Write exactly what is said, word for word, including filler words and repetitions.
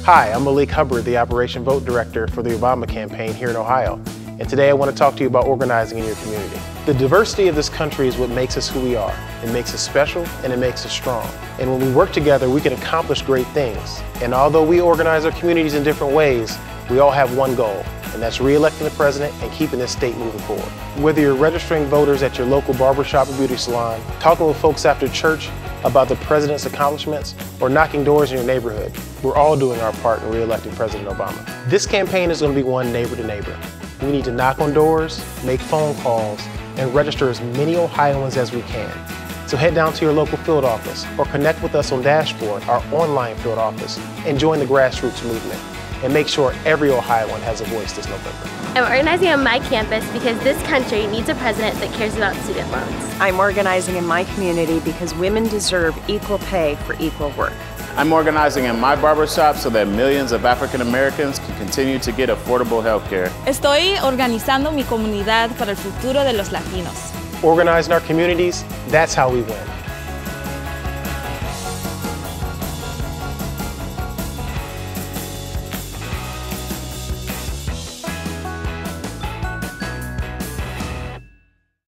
Hi, I'm Malik Hubbard, the Operation Vote Director for the Obama campaign here in Ohio. And today I want to talk to you about organizing in your community. The diversity of this country is what makes us who we are. It makes us special and it makes us strong. And when we work together, we can accomplish great things. And although we organize our communities in different ways, we all have one goal, and that's re-electing the president and keeping this state moving forward. Whether you're registering voters at your local barbershop or beauty salon, talking with folks after church about the president's accomplishments, or knocking doors in your neighborhood, we're all doing our part in re-electing President Obama. This campaign is going to be one neighbor to neighbor. We need to knock on doors, make phone calls, and register as many Ohioans as we can. So head down to your local field office or connect with us on Dashboard, our online field office, and join the grassroots movement. And make sure every Ohioan has a voice this November. I'm organizing on my campus because this country needs a president that cares about student loans. I'm organizing in my community because women deserve equal pay for equal work. I'm organizing in my barbershop so that millions of African Americans can continue to get affordable health care. Estoy organizando mi comunidad para el futuro de los latinos. Organizing our communities, that's how we win.